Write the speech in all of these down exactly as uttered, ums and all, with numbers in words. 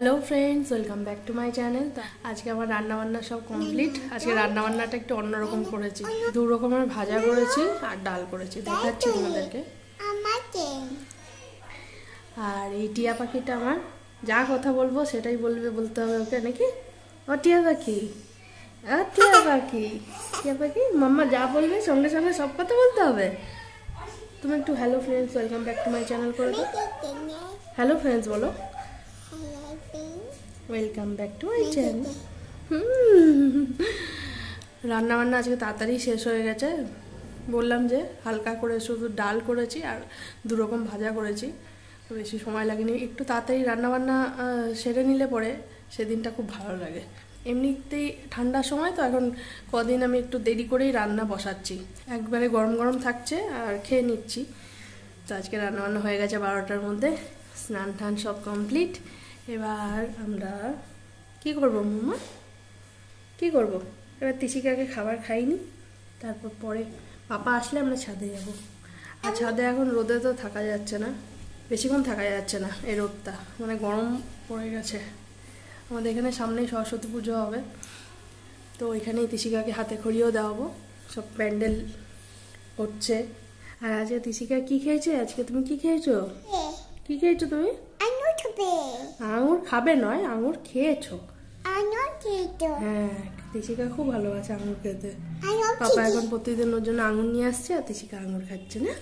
Hello friends, welcome back to my channel. आज के আমার রান্না বান্না সব কমপ্লিট। আজকে রান্না বান্নাটা একটু অন্যরকম করেছি। দু রকমের ভাজা করেছি আর ডাল করেছি, দেখাচ্ছি তোমাদেরকে। আর এই টিয়া পাখিটা আমার যা কথা বলবো সেটাই বলবে, বলতে হবে ওকে নাকি। ও টিয়া পাখি, ও টিয়া পাখি, টিয়া পাখি মাম্মা যা বলবে সঙ্গে সঙ্গে সব কথা বলতে হবে। তুমি একটু hello friends, welcome back to my channel করে দাও। হ্যালো ফ্রেন্ডস বলো, welcome back to my channel. রান্না বান্না আজকে তাড়াতাড়ি শেষ হয়ে গেছে। বললাম যে হালকা করে শুধু ডাল করেছি আর দু রকম ভাজা করেছি, বেশি সময় লাগেনি। একটু তাড়াতাড়ি রান্নাবান্না সেরে নিলে পরে সেদিনটা খুব ভালো লাগে। এমনিতেই ঠান্ডার সময় তো এখন কদিন আমি একটু দেরি করেই রান্না বসাচ্ছি, একবারে গরম গরম থাকছে আর খেয়ে নিচ্ছি। তো আজকে রান্নাবান্না হয়ে গেছে বারোটার মধ্যে, স্নান টান সব কমপ্লিট। এবার আমরা কি করব মাম্মা, কি করব? এবার তিশিকাকে খাবার খাইনি, তারপর পরে পাপা আসলে আমরা ছাদে যাব। আর ছাদে এখন রোদে তো থাকা যাচ্ছে না, বেশিক্ষণ থাকা যাচ্ছে না, এই রোদটা মানে গরম পড়ে গেছে। আমাদের এখানে সামনেই সরস্বতী পুজো হবে, তো ওইখানেই তিশিকাকে হাতে খড়িয়েও দেওয়াবো, সব প্যান্ডেল হচ্ছে। আর আজকে তিশিকা কি খেয়েছে? আজকে তুমি কি খেয়েছো? কি খেয়েছো তুমি? আঙুর খাবে নয়, আঙুর খেয়েছো। হ্যাঁ, তিশিকা খুব ভালোবাসে আঙুর খেতে। পাপা এখন প্রতিদিন ওর জন্য আঙুর নিয়ে আসছে আর তিশিকা আঙুর খাচ্ছে না।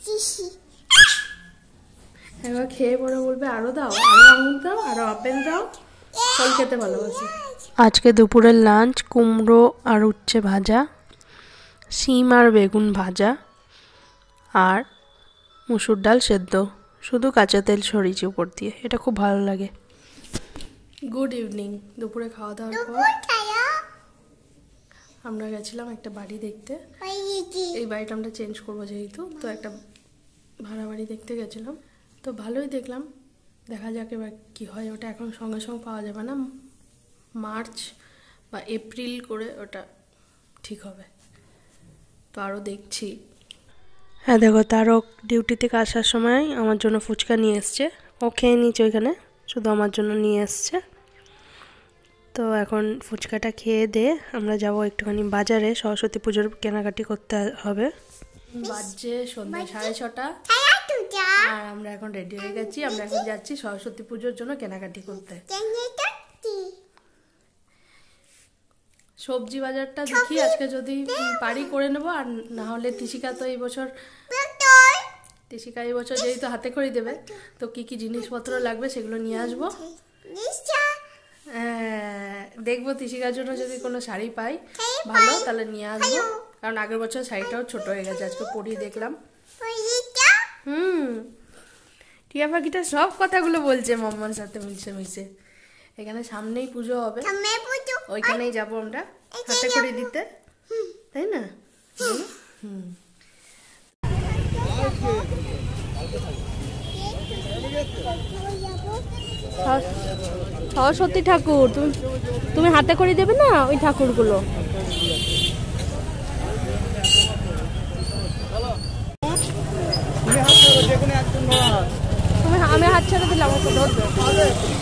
এবার খেয়ে পরে বলবে আরো দাও, আরো আঙুর দাও, আরো আপেল দাও। ফল খেতে ভালোবাসে। আজকে দুপুরের লাঞ্চ কুমড়ো আর উচ্ছে ভাজা, শিম আর বেগুন ভাজা আর মুসুর ডাল সেদ্ধ, শুধু কাঁচা তেল ছড়িয়েছি উপর দিয়ে, এটা খুব ভালো লাগে। Good evening. দুপুরে খাওয়া দাওয়ার পর আমরা গেছিলাম একটা বাড়ি দেখতে। এই বাড়িটা আমরা চেঞ্জ করবো যেহেতু, তো একটা ভাড়া বাড়ি দেখতে গেছিলাম। তো ভালোই দেখলাম, দেখা যাক এবার কী হয়। ওটা এখন সঙ্গে সঙ্গে পাওয়া যাবে না, মার্চ বা এপ্রিল করে ওটা ঠিক হবে। তো আরও দেখছি। হ্যাঁ দেখো, তারও ডিউটি থেকে আসার সময় আমার জন্য ফুচকা নিয়ে এসছে। ও খেয়ে নিয়েছে ওইখানে, শুধু আমার জন্য নিয়ে এসছে। তো এখন ফুচকাটা খেয়ে দিয়ে আমরা যাব একটুখানি বাজারে, সরস্বতী পুজোর কেনাকাটি করতে হবে। বাজে সন্ধ্যা সাড়ে ছটা আর আমরা এখন রেডি হয়ে গেছি। আমরা এখন যাচ্ছি সরস্বতী পুজোর জন্য কেনাকাটি করতে। সবজি বাজারটা দেখি আজকে যদি পারি করে নেবো, আর না হলে তিশিকা তো এই বছর তিশিকা এই বছর যেহেতু হাতে খড়ি দেবে, তো কি কি জিনিসপত্র লাগবে সেগুলো নিয়ে আসবো। দেখবো তিশিকার জন্য যদি কোনো শাড়ি পাই ভালো তাহলে নিয়ে আসবো, কারণ আগের বছর শাড়িটাও ছোট হয়ে গেছে, আজকে পরিয়ে দেখলাম। হুম, টিয়া পাখিটা সব কথাগুলো বলছে মাম্মার সাথে মিশে মিশে। এখানে সামনেই পুজো হবে, ওইখানেই যাবো আমরা হাতে করে দিতে, তাই না? হুম, সরস্বতী ঠাকুর তুমি তুমি হাতে করে দেবে না ওই ঠাকুরগুলো। তুমি আমি হাত ছেড়ে দিলাম, ওকে ধরবে।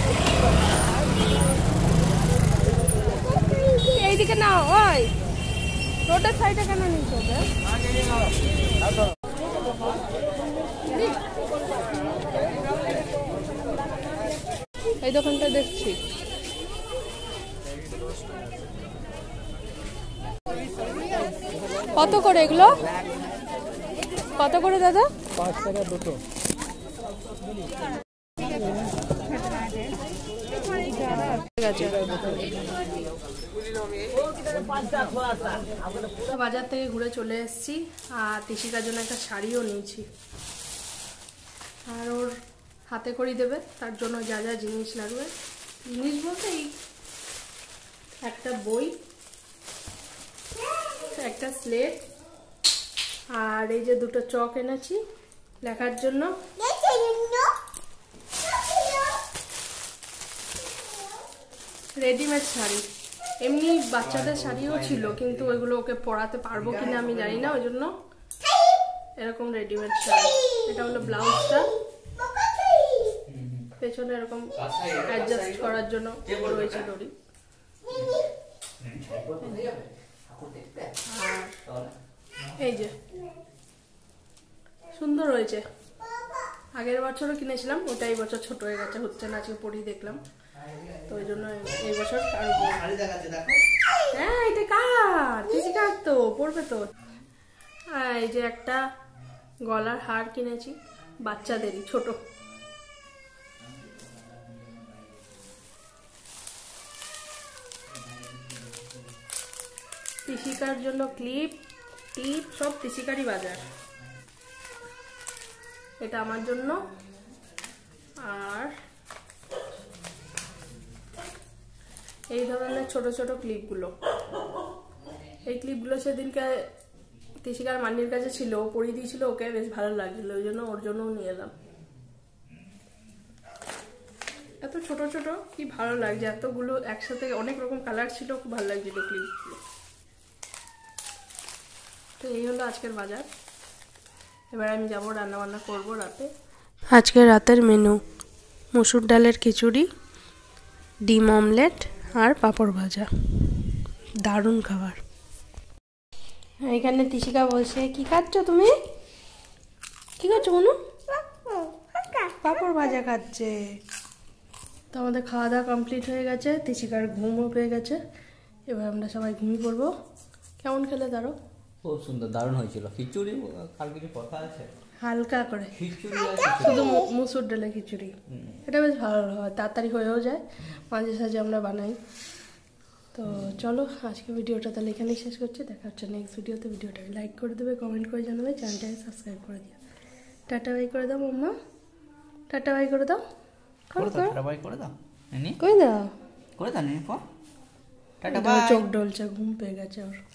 এইদিকে না, ওই রোডের সাইডে কেন নিতে হবে? এই দোকানটা দেখছি। কত করে এগুলো? কত করে দাদা? পাঁচ টাকা দুটো। বাজার থেকে ঘুরে চলে এসেছি আর তিশিকার জন্য একটা শাড়িও নিয়েছি। আর ওর হাতে খড়ি দেবে, তার জন্য যা যা জিনিস লাগবে, জিনিস বলতে এই একটা বই, একটা স্লেট, আর এই যে দুটো চক এনেছি লেখার জন্য। রেডিমেড শাড়ি, এমনি বাচ্চাদের শাড়িও ছিল কিন্তু ওইগুলো ওকে পরাতে পারবো কিনা আমি জানি না, ওই জন্য এরকম রেডিমেড শাড়ি। এটা হলো ব্লাউজটা, পেছনে এরকম অ্যাডজাস্ট করার জন্য রয়েছে দড়ি। এই যে সুন্দর হয়েছে, আগের বছরও কিনেছিলাম, ওটা এই বছর ছোট হয়ে গেছে, হচ্ছে না, আজকে পরেই দেখলাম, তো ওই জন্য এই বছর আরো। হ্যাঁ এটা কার কিছু কার তো পড়বে তো। আর এই যে একটা গলার হার কিনেছি বাচ্চাদেরই, ছোট। পিসিকার জন্য ক্লিপ টিপ সব পিসিকারই বাজার, এটা আমার জন্য। আর এই ধরনের ছোট ছোট ক্লিপগুলো, এই ক্লিপগুলো সেদিনকে তিশিকার মান্ডির কাছে ছিল, ও পরিয়ে দিয়েছিল, ওকে বেশ ভালো লাগছিল, ওই জন্য ওর জন্যও নিয়ে এলাম। এত ছোট ছোট কি ভালো লাগছে, এতগুলো একসাথে অনেক রকম কালার ছিল, খুব ভালো লাগছিল ক্লিপগুলো। তো এই হলো আজকের বাজার। এবার আমি যাবো রান্না বান্না করবো রাতে। আজকে রাতের মেনু মসুর ডালের খিচুড়ি, ডিম অমলেট আর পাঁপড় ভাজা, দারুণ খাবার। এখানে তিশিকা বসে কি খাচ্ছ তুমি? কি খাচ্ছ মনু? পাঁপড় ভাজা খাচ্ছে। তো আমাদের খাওয়া দাওয়া কমপ্লিট হয়ে গেছে, তিশিকার ঘুমও পেয়ে গেছে, এবার আমরা সবাই ঘুমিয়ে পড়বো। কেমন খেলে তারও? খুব সুন্দর, দারুণ হয়েছিল খিচুড়ি। কাল কিছু কথা আছে হালকা করে খিচুড়ি, শুধু মুসুর ডালের খিচুড়ি, এটা বেশ ভালো হয়, তাড়াতাড়ি হয়েও যায়, মাঝে সাঝে আমরা বানাই। তো চলো আজকে ভিডিওটা তাহলে এখানেই শেষ করছি, দেখা হচ্ছে নেক্সট ভিডিওতে। ভিডিওটাকে লাইক করে দেবে, কমেন্ট করে জানাবে, চ্যানেলটাকে সাবস্ক্রাইব করে দিও। টাটা বাই করে দাও মাম্মা, টাটা বাই করে দাও, টাটা বাই করে দাও, করে দাও, করে দাও, টাটা বাই। চোখ ডলছে, ঘুম পেয়ে গেছে ওর।